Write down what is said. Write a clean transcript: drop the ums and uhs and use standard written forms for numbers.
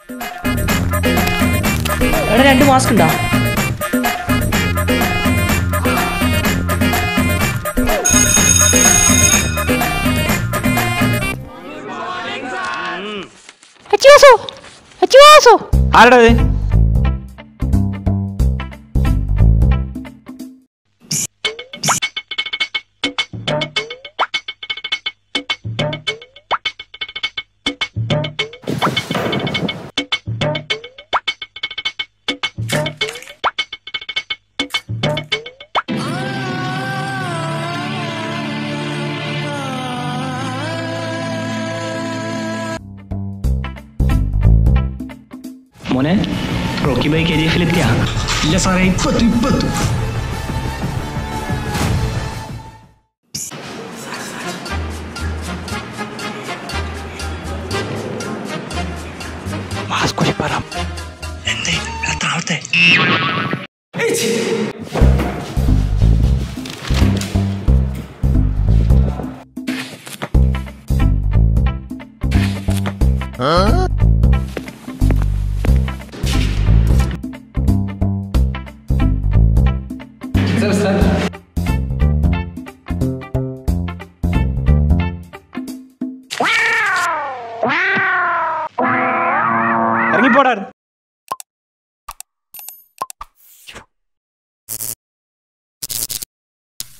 എടാ 2 മാസ്ക് ഉണ്ടോ? ആരടാ ഇത്? മോനെ റോക്കി ബൈ KGF-ലെത്തിയാ? ഇല്ല സാറേ, ഇപ്പത്തു. മാസ്ക് ഒഴിപ്പറാം. എന്തേ താഴത്തെ ഇറങ്ങിപ്പോടാ.